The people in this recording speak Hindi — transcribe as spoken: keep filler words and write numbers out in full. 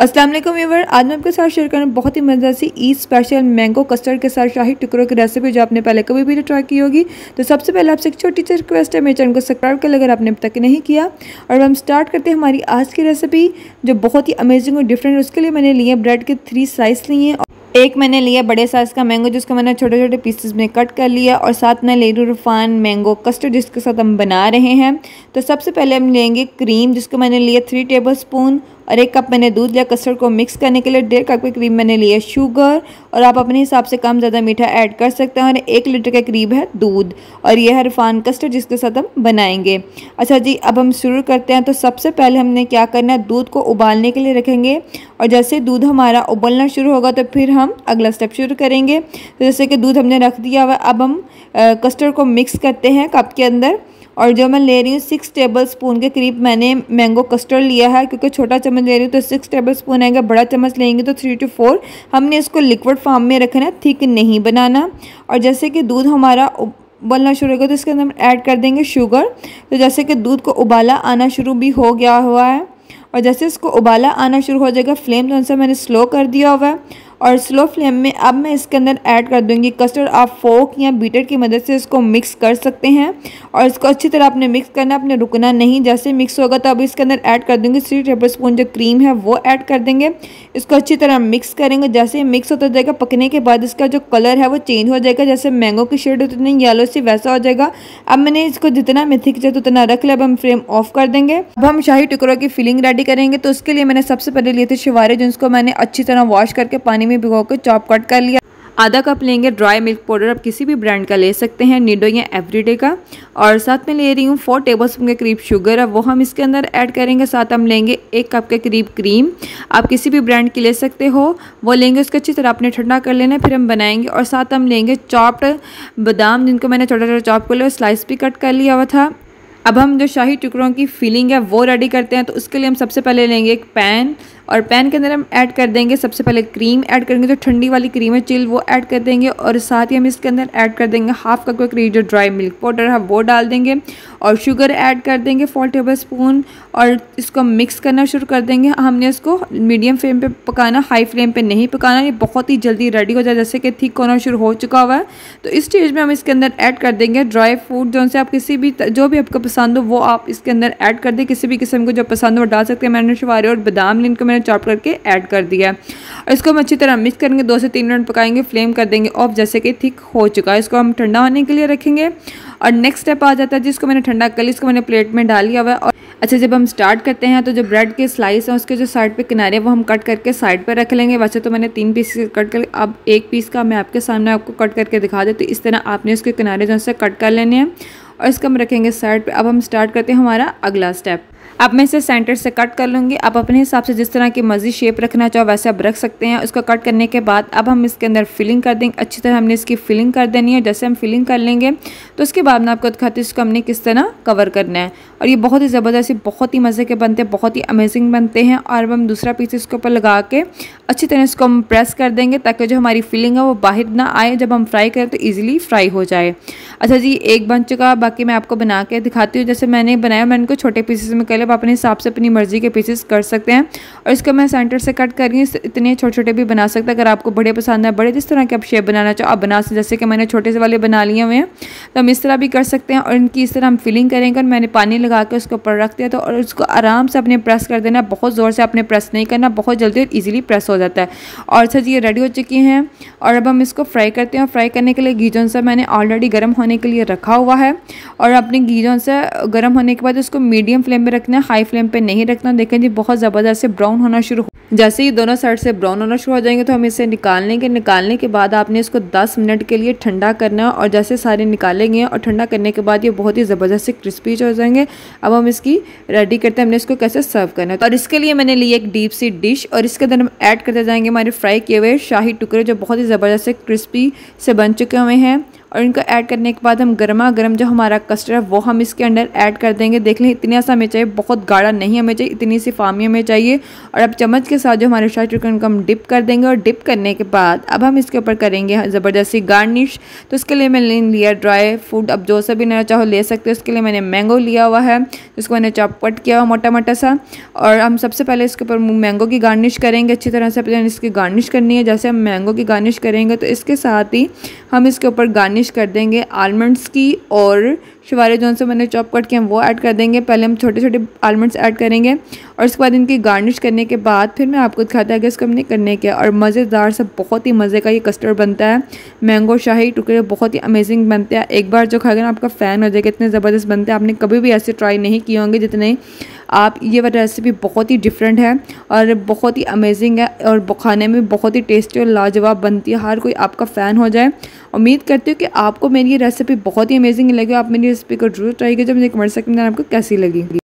अस्सलाम वालेकुम व्यूअर, आज मैं आपके साथ शेयर करूँ बहुत ही मज़ेदार सी ईद स्पेशल मैंगो कस्टर्ड के साथ शाही टुकड़ों की रेसिपी जो आपने पहले कभी भी ट्राई की होगी। तो सबसे पहले आपसे एक छोटी सी रिक्वेस्ट है, मेरे चैनल को सब्सक्राइब कर अगर आपने अब तक नहीं किया। और हम स्टार्ट करते हैं हमारी आज की रेसिपी जो बहुत ही अमेजिंग और डिफरेंट। उसके लिए मैंने लिए ब्रेड के थ्री स्लाइस लिए हैं। एक मैंने लिया बड़े साइज़ का मैंगो जिसको मैंने छोटे छोटे पीसेस में कट कर लिया, और साथ में ले लूँ रिफाइन मैंगो कस्टर्ड जिसके साथ हम बना रहे हैं। तो सबसे पहले हम लेंगे क्रीम जिसको मैंने लिया थ्री टेबल स्पून, और एक कप मैंने दूध लिया कस्टर्ड को मिक्स करने के लिए। डेढ़ कप की क्रीम मैंने लिया शुगर, और आप अपने हिसाब से कम ज़्यादा मीठा ऐड कर सकते हैं। और एक लीटर के करीब है दूध, और यह है रिफाइन कस्टर्ड जिसके साथ हम बनाएंगे। अच्छा जी, अब हम शुरू करते हैं। तो सबसे पहले हमने क्या करना है, दूध को उबालने के लिए रखेंगे, और जैसे दूध हमारा उबलना शुरू होगा तो फिर हम अगला स्टेप शुरू करेंगे। तो जैसे कि दूध हमने रख दिया हुआ, अब हम कस्टर्ड को मिक्स करते हैं कप के अंदर। और जो मैं ले रही हूँ सिक्स टेबल स्पून के करीब मैंने मैंगो कस्टर्ड लिया है, क्योंकि छोटा चम्मच ले रही हूँ तो सिक्स टेबल स्पून आएगा। बड़ा चम्मच लेंगे तो थ्री टू फोर। हमने इसको लिक्विड फॉर्म में रखना है, थिक नहीं बनाना। और जैसे कि दूध हमारा उबलना शुरू होगा तो इसके अंदर हम ऐड कर देंगे शुगर। तो जैसे कि दूध को उबाला आना शुरू भी हो गया हुआ है, और जैसे इसको उबाला आना शुरू हो जाएगा फ्लेम जो सा मैंने स्लो कर दिया हुआ है। और स्लो फ्लेम में अब मैं इसके अंदर ऐड कर दूंगी कस्टर्ड। आप फोक या बीटर की मदद से इसको मिक्स कर सकते हैं, और इसको अच्छी तरह आपने मिक्स करना, आपने रुकना नहीं। जैसे मिक्स होगा तो अब इसके अंदर ऐड कर दूंगी थ्री टेबल स्पून जो क्रीम है वो ऐड कर देंगे। इसको अच्छी तरह मिक्स करेंगे। जैसे मिक्स होता जाएगा पकने के बाद इसका जो कलर है वो चेंज हो जाएगा, जैसे मैंगो की शेड होती है येलो सी वैसा हो जाएगा। अब मैंने इसको जितना मैं थिक चाहिए उतना रख लिया। अब हम फ्लेम ऑफ कर देंगे। अब हम शाही टुकड़ों की फिलिंग रेडी करेंगे। तो उसके लिए मैंने सबसे पहले लिए थे शिवारे, जिनको मैंने अच्छी तरह वॉश करके पानी में भिगो कर चॉप कट कर लिया। आधा कप लेंगे ड्राई मिल्क पाउडर, आप किसी भी ब्रांड का ले सकते हैं, निडो या एवरीडे का। और साथ में ले रही हूँ फोर टेबलस्पून के करीब शुगर, अब वो हम इसके अंदर ऐड करेंगे। साथ हम लेंगे एक कप के करीब क्रीम, आप किसी भी ब्रांड की ले सकते हो, वो लेंगे। उसको अच्छी तरह अपने ठंडा कर लेना, फिर हम बनाएंगे। और साथ हम लेंगे चॉप्ड बादाम जिनको मैंने छोटा छोटा चॉप कर लिया, स्लाइस भी कट कर लिया हुआ था। अब हम जो शाही टुकड़ों की फिलिंग है वो रेडी करते हैं। तो उसके लिए हम सबसे पहले लेंगे एक पैन, और पैन के अंदर हम ऐड कर देंगे सबसे पहले क्रीम ऐड करेंगे, जो ठंडी वाली क्रीम है चिल वो ऐड कर देंगे। और साथ ही हम इसके अंदर ऐड कर देंगे हाफ कप के करीब जो ड्राई मिल्क पाउडर है वो डाल देंगे, और शुगर ऐड कर देंगे फोर टेबल स्पून, और इसको मिक्स करना शुरू कर देंगे। हमने इसको मीडियम फ्लेम पे पकाना, हाई फ्लेम पे नहीं पकाना, ये बहुत ही जल्दी रेडी हो जाए। जैसे कि थिक होना शुरू हो चुका हुआ है तो इस स्टेज में हम इसके अंदर ऐड कर देंगे ड्राई फ्रूट, जो से आप किसी भी जो भी आपको पसंद हो वो आप इसके अंदर ऐड कर दें। किसी भी किस्म को जो पसंद हो डाल सकते हैं। मैंने शुवारे और बादाम इनको मैंने चॉप करके ऐड कर दिया है, और इसको हम अच्छी तरह मिक्स करेंगे। दो से तीन मिनट पकाएंगे, फ्लेम कर देंगे ऑफ। जैसे कि थिक हो चुका है, इसको हम ठंडा होने के लिए रखेंगे। और नेक्स्ट स्टेप आ जाता है जिसको मैंने ठंडा कर लिया, इसको मैंने प्लेट में डाल लिया हुआ है। और अच्छा, जब हम स्टार्ट करते हैं तो जो ब्रेड के स्लाइस हैं उसके जो साइड पे किनारे वो हम कट करके साइड पर रख लेंगे। वैसे तो मैंने तीन पीस कट कर, अब एक पीस का मैं आपके सामने आपको कट करके दिखा देती हूँ। इस तरह आपने इसके किनारे जो से कट कर लेने हैं, और इसको हम रखेंगे साइड पे। अब हम स्टार्ट करते हैं हमारा अगला स्टेप। अब मैं इसे सेंटर से कट कर लूँगी। आप अपने हिसाब से जिस तरह की मर्जी शेप रखना चाहो वैसे आप रख सकते हैं। उसको कट करने के बाद अब हम इसके अंदर फिलिंग कर देंगे। अच्छी तरह हमने इसकी फिलिंग कर देनी है। जैसे हम फिलिंग कर लेंगे तो उसके बाद मैं आपको दिखाती हूँ इसको हमने किस तरह कवर करना है। और ये बहुत ही ज़बरदस्त, बहुत ही मज़े के बनते हैं, बहुत ही अमेजिंग बनते हैं। और अब हम दूसरा पीस इसके ऊपर लगा के अच्छी तरह इसको हम प्रेस कर देंगे, ताकि जो हमारी फिलिंग है वो बाहर ना आए। जब हम फ्राई करें तो ईजिली फ्राई हो जाए। अच्छा जी, एक बन चुका, बाकी मैं आपको बना के दिखाती हूँ। जैसे मैंने बनाया, मैंने इनको छोटे पीसेस में कर लिया। आप अपने हिसाब से अपनी मर्जी के पीसेस कर सकते हैं। और इसको मैं सेंटर से कट कर रही हूँ। इतने छोटे छोटे भी बना सकते हैं, अगर आपको बड़े पसंद है, बड़े जिस तरह के आप शेप बनाना चाहो आप बना सकते। जैसे कि मैंने छोटे से वाले बना लिए हुए हैं, तो हम इस तरह भी कर सकते हैं। और इनकी इस तरह हम फिलिंग करेंगे। और मैंने पानी लगा के उसके ऊपर रख दिया, तो और उसको आराम से अपने प्रेस कर देना, बहुत ज़ोर से अपने प्रेस नहीं करना, बहुत जल्दी और ईजिली प्रेस हो जाता है। और अच्छा जी, ये रेडी हो चुकी हैं। और अब हम इसको फ्राई करते हैं। फ्राई करने के लिए घी जोन से मैंने ऑलरेडी गर्म होने के लिए रखा हुआ है, और अपने घी जोन से गर्म होने के बाद उसको मीडियम फ्लेम पे रखना है, हाई फ्लेम पे नहीं रखना। देखें जी, बहुत ज़बरदस्त से ब्राउन होना शुरू, जैसे ही दोनों साइड से ब्राउन होना शुरू हो जाएंगे तो हम इसे निकाल लेंगे। निकालने के बाद आपने इसको दस मिनट के लिए ठंडा करना है, और जैसे सारे निकालेंगे और ठंडा करने के बाद ये बहुत ही ज़बरदस्त से क्रिस्पी हो जाएंगे। अब हम इसकी रेडी करते हैं, हमने इसको कैसे सर्व करना है। और इसके लिए मैंने ली एक डीप सी डिश, और इसके अंदर हम ऐड करते जाएंगे हमारे फ्राई किए हुए शाही टुकड़े, जो बहुत ही ज़बरदस्त से क्रिस्पी से बन चुके हुए हैं। और इनको ऐड करने के बाद हम गर्मा गर्म जो हमारा कस्टर्ड है वो हम इसके अंदर ऐड कर देंगे। देख लें इतनी सा हमें चाहिए, बहुत गाढ़ा नहीं हमें चाहिए, इतनी सी फामी हमें चाहिए। और अब चम्मच के साथ जो हमारे शाही टुकड़े को हम डिप कर देंगे और डिप करने के बाद अब हम इसके ऊपर करेंगे ज़बरदस्ती गार्निश। तो इसके लिए मैंने लिया ड्राई फ्रूट, अब जो सा भी लेना चाहो ले सकते हो। इसके लिए मैंने मैंगो लिया हुआ है, जिसको मैंने चॉप कट किया हुआ मोटा मोटा सा। और हम सबसे पहले इसके ऊपर मैंगो की गार्निश करेंगे अच्छी तरह से, इसकी गार्निश करनी है। जैसे हम मैंगो की गार्निश करेंगे तो इसके साथ ही हम इसके ऊपर गार्निश कर देंगे आलमंड्स की, और शुवारे जो से मैंने चॉप कट किए हैं वो ऐड कर देंगे। पहले हम छोटे छोटे आलमंड्स ऐड करेंगे और उसके बाद इनकी गार्निश करने के बाद फिर मैं आपको दिखाता है कि इसको हमने करने क्या। और मज़ेदार सा बहुत ही मज़े का ये कस्टर्ड बनता है, मैंगो शाही टुकड़े बहुत ही अमेजिंग बनते हैं। एक बार जो खाएगा ना आपका फ़ैन हो जाएगा, इतने ज़बरदस्त बनते हैं। आपने कभी भी ऐसे ट्राई नहीं किए होंगे जितने आप। ये वाली रेसिपी बहुत ही डिफरेंट है और बहुत ही अमेजिंग है और खाने में बहुत ही टेस्टी और लाजवाब बनती है। हर कोई आपका फ़ैन हो जाए। उम्मीद करती हूँ कि आपको मेरी ये रेसिपी बहुत ही अमेजिंग लगी। आप मेरी रेसिपी को जरूर ट्राई कीजिए। मुझे कमेंट सेक्शन में आपको कैसी लगी।